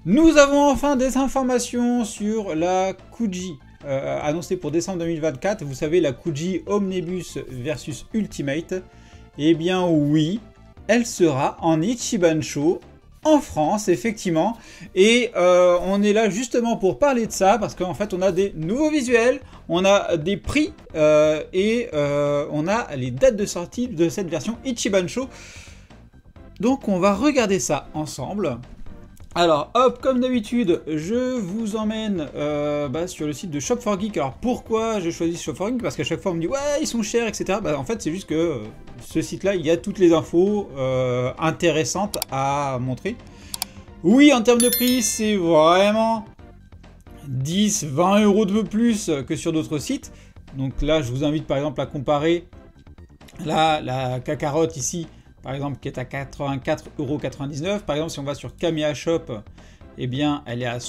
Nous avons enfin des informations sur la Kuji, annoncée pour décembre 2024. Vous savez, la Kuji Omnibus versus Ultimate. Eh bien oui, elle sera en Ichiban en France, effectivement. Et on est là justement pour parler de ça, parce qu'en fait, on a des nouveaux visuels, on a des prix, et on a les dates de sortie de cette version Ichiban Show. Donc on va regarder ça ensemble. Alors hop, comme d'habitude, je vous emmène sur le site de Shop4Geek. Alors pourquoi je choisis Shop4Geek? Parce qu'à chaque fois on me dit ouais ils sont chers, etc. En fait c'est juste que ce site là il y a toutes les infos intéressantes à montrer. Oui, en termes de prix c'est vraiment 10-20 € de plus que sur d'autres sites. Donc là je vous invite par exemple à comparer la Kakarot ici, par exemple, qui est à 84,99 €. Par exemple, si on va sur Kamiya Shop, eh bien, elle est à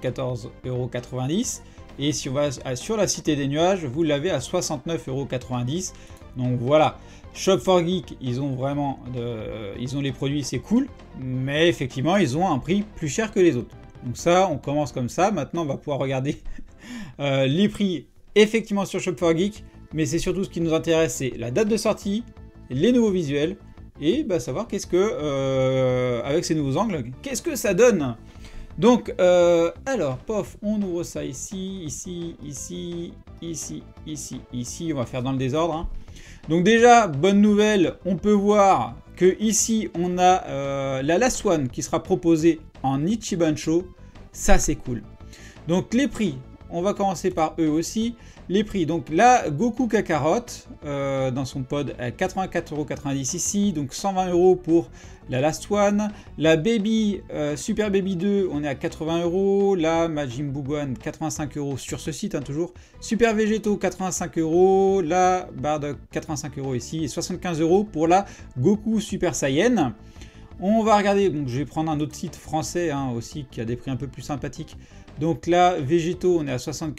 74,90 €. Et si on va sur la Cité des Nuages, vous l'avez à 69,90 €. Donc voilà, Shop4Geek, ils ont vraiment, ils ont les produits, c'est cool, mais effectivement, ils ont un prix plus cher que les autres. Donc ça, on commence comme ça. Maintenant, on va pouvoir regarder les prix effectivement sur Shop4Geek, mais c'est surtout ce qui nous intéresse, c'est la date de sortie, les nouveaux visuels, et savoir qu'est-ce que, avec ces nouveaux angles, qu'est-ce que ça donne. Donc, alors, pof, on ouvre ça ici, ici, ici, ici, ici, ici, on va faire dans le désordre. Hein. Donc déjà, bonne nouvelle, on peut voir que ici, on a la Last One qui sera proposée en Ichiban Show, ça c'est cool. Donc les prix, on va commencer par eux aussi. Les prix, donc la Goku Kakarot dans son pod à 84,90 € ici, donc 120 € pour la Last One. La Baby, Super Baby 2, on est à 80 €. La Majin Buu Gohan, 85 € sur ce site, hein, toujours. Super Végéto, 85 €. La Bardock, 85 € ici. Et 75 € pour la Goku Super Saiyan. On va regarder, donc je vais prendre un autre site français hein, aussi qui a des prix un peu plus sympathiques. Donc là, Végéto, on est à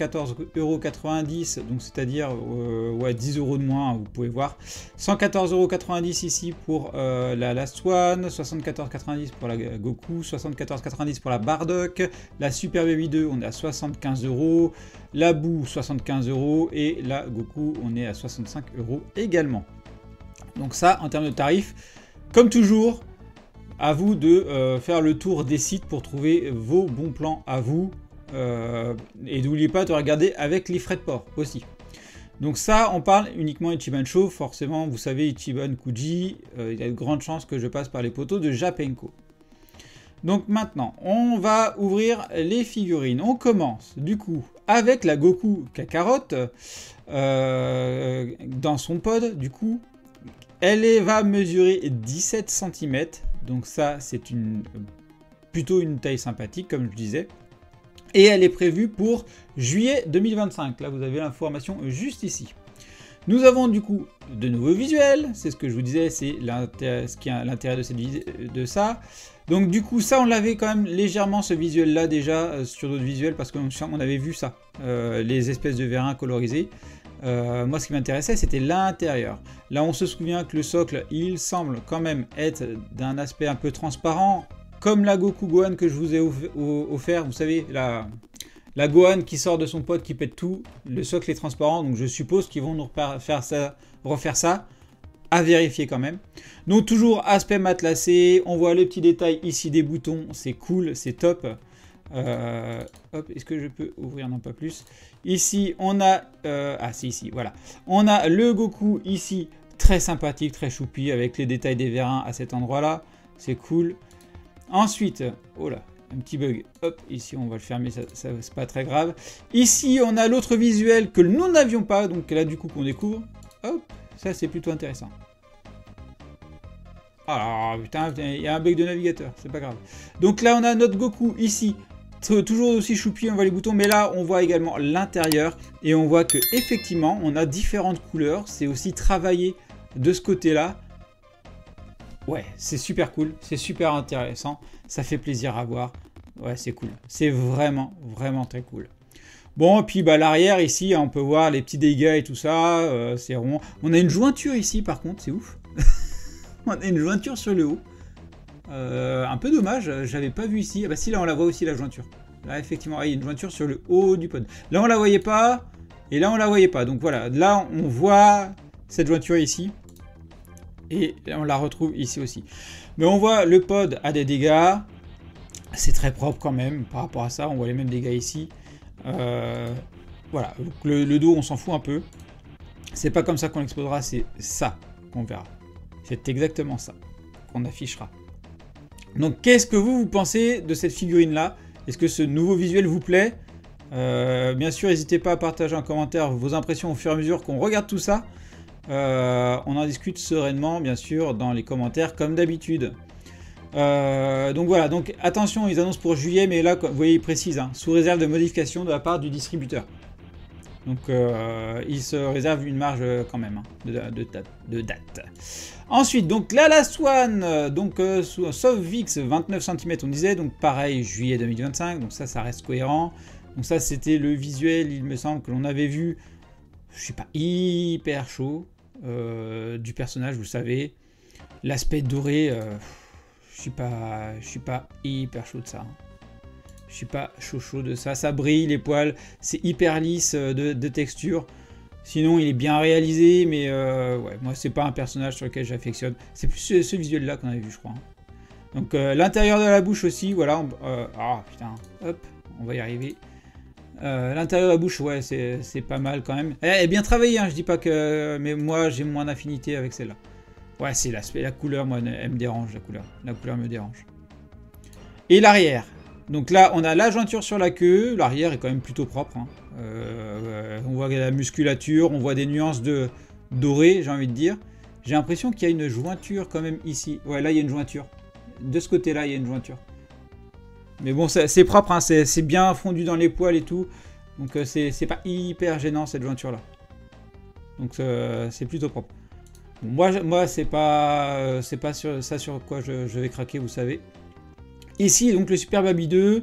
74,90 €, donc c'est-à-dire ouais, 10 € de moins, vous pouvez voir. 114,90 € ici pour la Last One, 74,90 € pour la Goku, 74,90 € pour la Bardock, la Super Baby 2, on est à 75 €, la Buu, 75 € et la Goku, on est à 65 € également. Donc ça, en termes de tarifs, comme toujours, à vous de faire le tour des sites pour trouver vos bons plans à vous. Et n'oubliez pas de regarder avec les frais de port aussi. Donc ça, on parle uniquement Ichiban Show. Forcément, vous savez, Ichiban Kuji, il y a de grandes chances que je passe par les poteaux de Japenko. Donc maintenant, on va ouvrir les figurines. On commence du coup avec la Goku Kakarot dans son pod. Du coup, elle va mesurer 17 cm. Donc ça, c'est plutôt une taille sympathique, comme je disais. Et elle est prévue pour juillet 2025. Là, vous avez l'information juste ici. Nous avons du coup de nouveaux visuels. C'est ce que je vous disais, c'est l'intérêt de ça. Donc du coup, ça, on l'avait quand même légèrement, ce visuel-là, déjà, sur d'autres visuels, parce qu'on avait vu ça, les espèces de vérins colorisés. Moi, ce qui m'intéressait, c'était l'intérieur. Là, on se souvient que le socle, il semble quand même être d'un aspect un peu transparent, comme la Goku Gohan que je vous ai offert. Vous savez, la Gohan qui sort de son pod, qui pète tout. Le socle est transparent, donc je suppose qu'ils vont nous refaire ça. À vérifier quand même. Donc toujours aspect matelassé. On voit le petit détail ici des boutons. C'est cool, c'est top. Hop, est-ce que je peux ouvrir? Non, pas plus. Ici, on a... ah, si, ici, voilà. On a le Goku ici, très sympathique, très choupi, avec les détails des vérins à cet endroit-là. C'est cool. Ensuite, oh là, un petit bug. Hop, ici, on va le fermer, ça c'est pas très grave. Ici, on a l'autre visuel que nous n'avions pas, donc là, du coup, qu'on découvre. Hop, ça, c'est plutôt intéressant. Ah, putain, il y a un bug de navigateur, c'est pas grave. Donc là, on a notre Goku ici, toujours aussi choupi, on voit les boutons, mais là, on voit également l'intérieur, et on voit que effectivement, on a différentes couleurs, c'est aussi travaillé de ce côté-là. Ouais, c'est super cool, c'est super intéressant, ça fait plaisir à voir. Ouais, c'est cool, c'est vraiment, vraiment très cool. Bon, et puis l'arrière ici, on peut voir les petits dégâts et tout ça, c'est rond. On a une jointure ici, par contre, c'est ouf. On a une jointure sur le haut. Un peu dommage, j'avais pas vu ici. Ah bah si, là on la voit aussi la jointure. Là effectivement, il y a une jointure sur le haut du pod. Là on la voyait pas, et là on la voyait pas. Donc voilà, là on voit cette jointure ici. Et on la retrouve ici aussi. Mais on voit le pod a des dégâts. C'est très propre quand même par rapport à ça. On voit les mêmes dégâts ici. Voilà, donc le dos on s'en fout un peu. C'est pas comme ça qu'on explosera, c'est ça qu'on verra. C'est exactement ça qu'on affichera. Donc qu'est-ce que vous pensez de cette figurine là? Est-ce que ce nouveau visuel vous plaît? Bien sûr, n'hésitez pas à partager en commentaire vos impressions au fur et à mesure qu'on regarde tout ça. On en discute sereinement, bien sûr, dans les commentaires, comme d'habitude. Donc voilà, donc attention, ils annoncent pour juillet, mais là, vous voyez, ils précisent, hein, sous réserve de modification de la part du distributeur. Donc ils se réservent une marge quand même hein, de date. Ensuite, donc la Last One, donc Sovix 29 cm, on disait, donc pareil, juillet 2025, donc ça reste cohérent. Donc ça, c'était le visuel, il me semble, que l'on avait vu, je suis pas hyper chaud du personnage, vous le savez. L'aspect doré, je suis pas hyper chaud de ça. Je suis pas chaud de ça. Ça brille les poils, c'est hyper lisse de texture. Sinon, il est bien réalisé, mais ouais, moi, c'est pas un personnage sur lequel j'affectionne. C'est plus ce visuel-là qu'on avait vu, je crois. Hein. Donc, l'intérieur de la bouche aussi, voilà. Ah, putain, hop, on va y arriver. L'intérieur de la bouche, ouais, c'est pas mal quand même. Elle est bien travaillée, hein, je dis pas que... Mais moi, j'ai moins d'affinité avec celle-là. Ouais, c'est l'aspect, la couleur, moi, elle me dérange, la couleur. La couleur me dérange. Et l'arrière. Donc là, on a la jointure sur la queue. L'arrière est quand même plutôt propre. Hein. On voit la musculature, on voit des nuances de doré, j'ai envie de dire. J'ai l'impression qu'il y a une jointure quand même ici. Ouais, là, il y a une jointure. De ce côté-là, il y a une jointure. Mais bon, c'est propre, hein, c'est bien fondu dans les poils et tout. Donc c'est pas hyper gênant, cette jointure-là. Donc c'est plutôt propre. Bon, moi c'est pas ça sur quoi je vais craquer, vous savez. Ici, donc le Super Baby 2,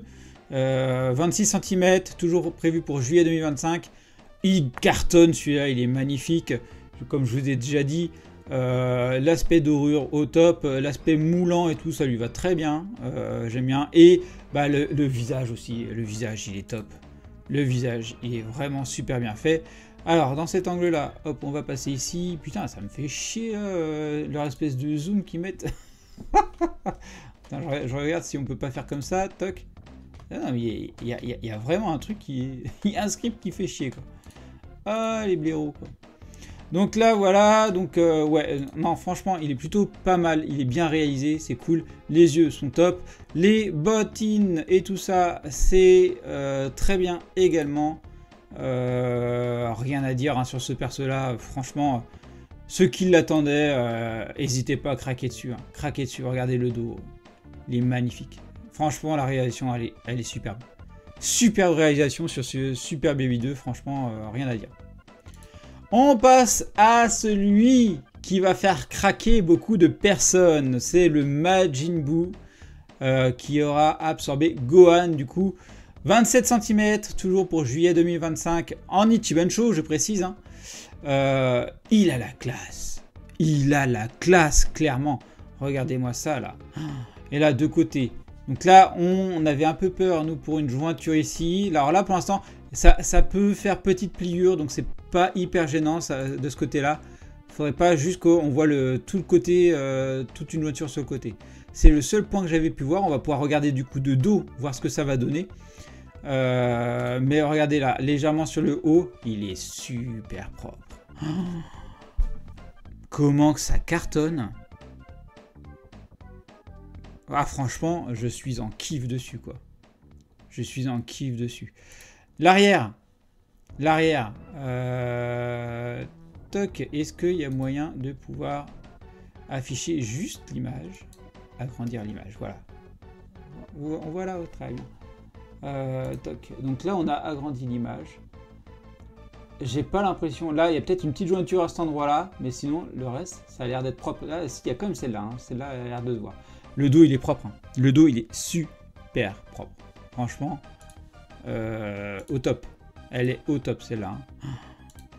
26 cm, toujours prévu pour juillet 2025. Il cartonne celui-là, il est magnifique. Comme je vous ai déjà dit, l'aspect dorure au top, l'aspect moulant et tout, ça lui va très bien. J'aime bien. Et bah, le visage aussi, le visage il est top. Le visage il est vraiment super bien fait. Alors dans cet angle là, hop, on va passer ici. Putain, ça me fait chier leur espèce de zoom qu'ils mettent. Attends, je regarde si on peut pas faire comme ça, toc. Ah non, mais il y a vraiment un truc qui... Il y a un script qui fait chier, quoi. Ah, les blaireaux, quoi. Donc là, voilà, donc ouais, non, franchement, il est plutôt pas mal, il est bien réalisé, c'est cool, les yeux sont top, les bottines et tout ça, c'est très bien également, rien à dire hein, sur ce perso-là, franchement, ceux qui l'attendaient, n'hésitez pas à craquer dessus, regardez le dos, il est magnifique, franchement, la réalisation, elle est superbe, superbe réalisation sur ce Super Baby 2, franchement, rien à dire. On passe à celui qui va faire craquer beaucoup de personnes. C'est le Majin Buu qui aura absorbé Gohan du coup. 27 cm, toujours pour juillet 2025 en Ichiban-sho, je précise. Hein. Il a la classe. Il a la classe, clairement. Regardez-moi ça là. Et là, de côté. Donc là, on avait un peu peur, nous, pour une jointure ici. Alors là, pour l'instant, ça peut faire petite pliure, donc c'est pas hyper gênant ça, de ce côté-là. Il faudrait pas juste qu'on voit tout le côté, toute une jointure sur le côté. C'est le seul point que j'avais pu voir. On va pouvoir regarder du coup de dos, voir ce que ça va donner. Mais regardez là, légèrement sur le haut, il est super propre. Oh, comment que ça cartonne! Ah franchement, je suis en kiff dessus quoi. Je suis en kiff dessus. L'arrière. Toc, est-ce qu'il y a moyen de pouvoir afficher juste l'image, agrandir l'image, voilà. On voit là, très bien. Toc. Donc là, on a agrandi l'image. J'ai pas l'impression, là, il y a peut-être une petite jointure à cet endroit-là, mais sinon, le reste, ça a l'air d'être propre. Là, il y a quand même celle-là, hein. Celle-là, elle a l'air de se voir. Le dos, il est propre. Hein. Le dos, il est super propre. Franchement, au top. Elle est au top, celle-là. Hein.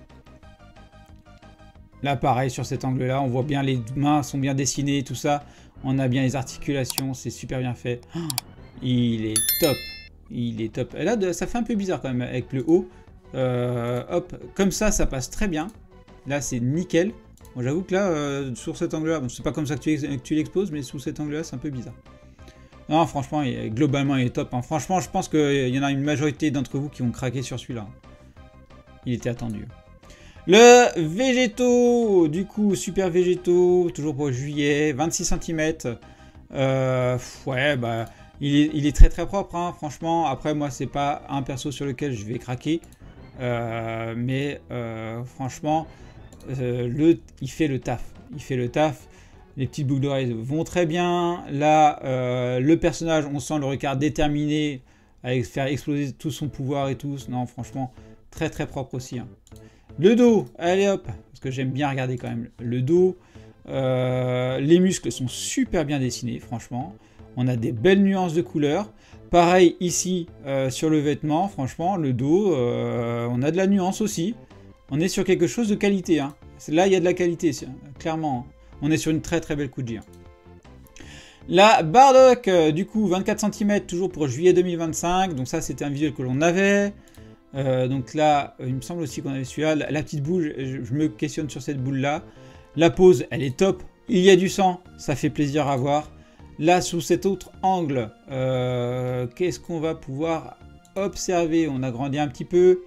Là, pareil, sur cet angle-là, on voit bien les mains sont bien dessinées, tout ça. On a bien les articulations, c'est super bien fait. Oh, il est top. Il est top. Et là, ça fait un peu bizarre quand même avec le haut. Hop, comme ça passe très bien. Là, c'est nickel. Bon, j'avoue que là, sur cet angle-là, bon, c'est pas comme ça que tu l'exposes, mais sous cet angle-là, c'est un peu bizarre. Non, franchement, globalement, il est top. Hein. Franchement, je pense qu'il y en a une majorité d'entre vous qui vont craquer sur celui-là. Il était attendu. Le végétaux, du coup, super végétaux, toujours pour juillet, 26 cm. Ouais, bah, il est très très propre, hein, franchement. Après, moi, c'est pas un perso sur lequel je vais craquer. Mais franchement, il fait le taf. Il fait le taf. Les petites boucles d'oreilles vont très bien. Là, le personnage, on sent le regard déterminé à faire exploser tout son pouvoir et tout. Non, franchement, très très propre aussi. Hein. Le dos, allez hop, parce que j'aime bien regarder quand même le dos. Les muscles sont super bien dessinés, franchement. On a des belles nuances de couleurs. Pareil ici sur le vêtement, franchement, le dos, on a de la nuance aussi. On est sur quelque chose de qualité. Hein. Là, il y a de la qualité, clairement. On est sur une très très belle Kuji. Hein. La Bardock, du coup, 24 cm, toujours pour juillet 2025. Donc ça, c'était un visuel que l'on avait. Donc là, il me semble aussi qu'on avait celui-là. La petite boule, je me questionne sur cette boule-là. La pose, elle est top. Il y a du sang, ça fait plaisir à voir. Là, sous cet autre angle, qu'est-ce qu'on va pouvoir observer? On a grandi un petit peu.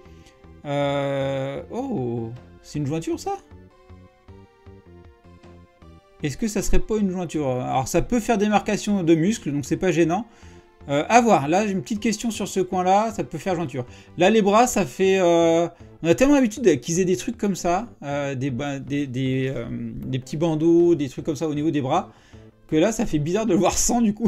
Oh, c'est une jointure, ça? Est-ce que ça serait pas une jointure? Alors, ça peut faire des marcations de muscles, donc c'est pas gênant. À voir, là j'ai une petite question sur ce coin-là, ça peut faire jointure. Là, les bras, ça fait... on a tellement l'habitude qu'ils aient des trucs comme ça, des petits bandeaux, des trucs comme ça au niveau des bras, que là, ça fait bizarre de le voir sans, du coup.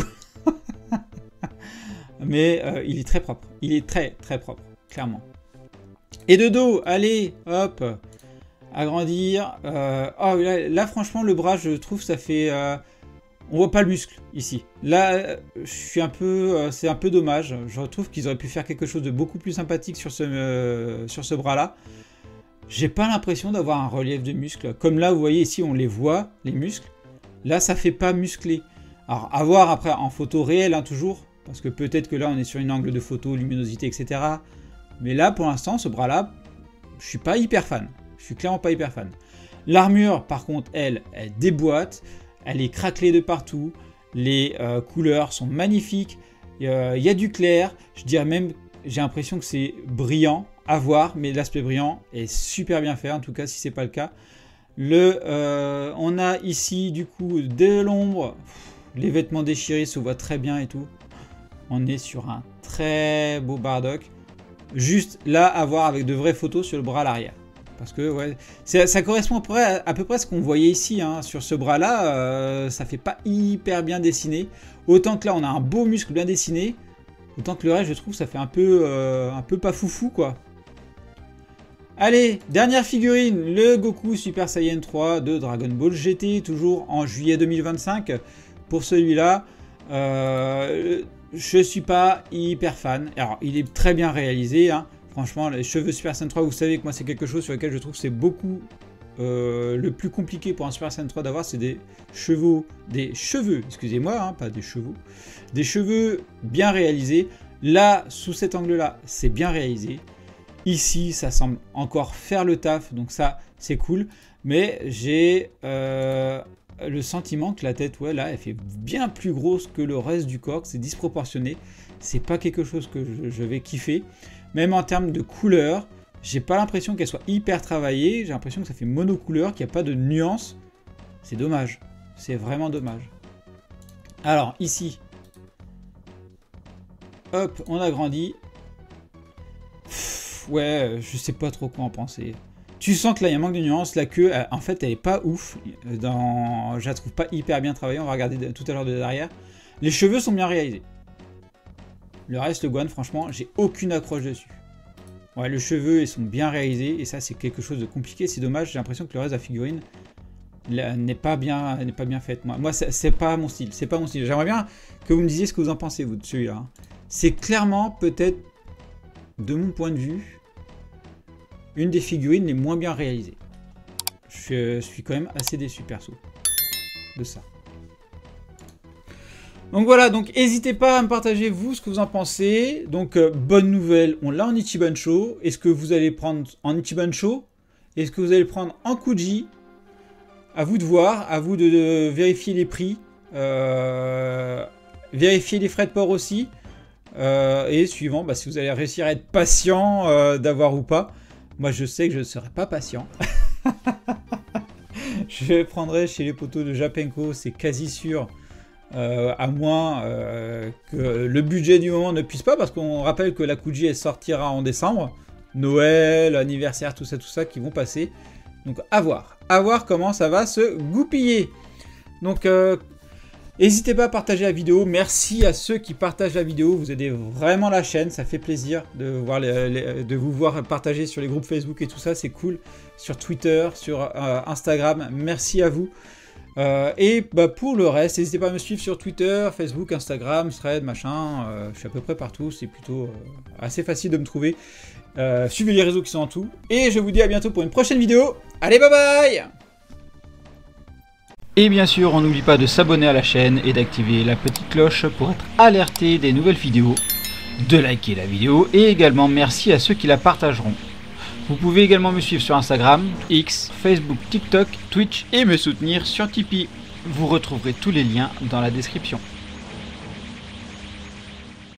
Mais il est très propre. Il est très, très propre, clairement. Et de dos, allez, hop, agrandir. Oh, là, franchement, le bras, je trouve, ça fait... on voit pas le muscle, ici. Là, je suis un peu... c'est un peu dommage. Je trouve qu'ils auraient pu faire quelque chose de beaucoup plus sympathique sur ce bras-là. J'ai pas l'impression d'avoir un relief de muscles. Comme là, vous voyez, ici, on les voit, les muscles. Là, ça fait pas musclé. Alors, à voir après en photo réelle, hein, toujours. Parce que peut-être que là, on est sur une angle de photo, luminosité, etc. Mais là, pour l'instant, ce bras-là, je suis pas hyper fan. Je suis clairement pas hyper fan. L'armure, par contre, elle déboîte. Elle est craquelée de partout. Les couleurs sont magnifiques. Il y a du clair. Je dirais même, j'ai l'impression que c'est brillant à voir. Mais l'aspect brillant est super bien fait. En tout cas, si c'est pas le cas. On a ici, du coup, de l'ombre. Les vêtements déchirés se voient très bien et tout. On est sur un très beau Bardock. Juste là à voir avec de vraies photos sur le bras à l'arrière. Parce que ouais, ça correspond à peu près à ce qu'on voyait ici. Hein. Sur ce bras-là, ça fait pas hyper bien dessiné. Autant que là, on a un beau muscle bien dessiné. Autant que le reste, je trouve, ça fait un peu pas foufou, quoi. Allez, dernière figurine, le Goku Super Saiyan 3 de Dragon Ball GT, toujours en juillet 2025. Pour celui-là, je suis pas hyper fan. Alors, il est très bien réalisé, hein. Franchement, les cheveux Super Saiyan 3, vous savez que moi, c'est quelque chose sur lequel je trouve que c'est beaucoup le plus compliqué pour un Super Saiyan 3 d'avoir, c'est des cheveux, excusez-moi, hein, pas des chevaux, des cheveux bien réalisés. Là, sous cet angle-là, c'est bien réalisé. Ici, ça semble encore faire le taf, donc ça, c'est cool. Mais j'ai le sentiment que la tête, ouais, là, elle fait bien plus grosse que le reste du corps, c'est disproportionné. C'est pas quelque chose que je vais kiffer. Même en termes de couleur, j'ai pas l'impression qu'elle soit hyper travaillée. J'ai l'impression que ça fait monocouleur, qu'il n'y a pas de nuance. C'est dommage. C'est vraiment dommage. Alors, ici, hop, on agrandit. Ouais, je sais pas trop quoi en penser. Tu sens que là, il y a un manque de nuance. La queue, en fait, elle est pas ouf. Je la trouve pas hyper bien travaillée. On va regarder tout à l'heure de derrière. Les cheveux sont bien réalisés. Le reste, le Gohan, franchement, j'ai aucune accroche dessus. Ouais, les cheveux, ils sont bien réalisés. Et ça, c'est quelque chose de compliqué. C'est dommage. J'ai l'impression que le reste de la figurine n'est pas bien faite. Moi c'est pas mon style. C'est pas mon style. J'aimerais bien que vous me disiez ce que vous en pensez, vous, de celui-là. C'est clairement, peut-être, de mon point de vue, une des figurines les moins bien réalisées. Je suis quand même assez déçu, perso, de ça. Donc voilà, donc n'hésitez pas à me partager vous ce que vous en pensez. Donc bonne nouvelle, on l'a en Ichiban-sho. Est-ce que vous allez prendre en Ichiban-sho? Est-ce que vous allez prendre en Kuji? À vous de voir, à vous de vérifier les prix. Vérifier les frais de port aussi. Et suivant, si vous allez réussir à être patient d'avoir ou pas. Moi je sais que je ne serai pas patient. Je prendrai chez les poteaux de Japenko, c'est quasi sûr. À moins que le budget du moment ne puisse pas, parce qu'on rappelle que la Kuji elle sortira en décembre. Noël, anniversaire, tout ça qui vont passer. Donc à voir comment ça va se goupiller. Donc n'hésitez pas à partager la vidéo. Merci à ceux qui partagent la vidéo. Vous aidez vraiment la chaîne. Ça fait plaisir de, de vous voir partager sur les groupes Facebook et tout ça. C'est cool. Sur Twitter, sur Instagram. Merci à vous. Et pour le reste, n'hésitez pas à me suivre sur Twitter, Facebook, Instagram, Thread, machin. Je suis à peu près partout. C'est plutôt assez facile de me trouver. Suivez les réseaux qui sont en tout. Et je vous dis à bientôt pour une prochaine vidéo. Allez, bye bye! Et bien sûr, on n'oublie pas de s'abonner à la chaîne et d'activer la petite cloche pour être alerté des nouvelles vidéos, de liker la vidéo et également merci à ceux qui la partageront. Vous pouvez également me suivre sur Instagram, X, Facebook, TikTok, Twitch et me soutenir sur Tipeee. Vous retrouverez tous les liens dans la description.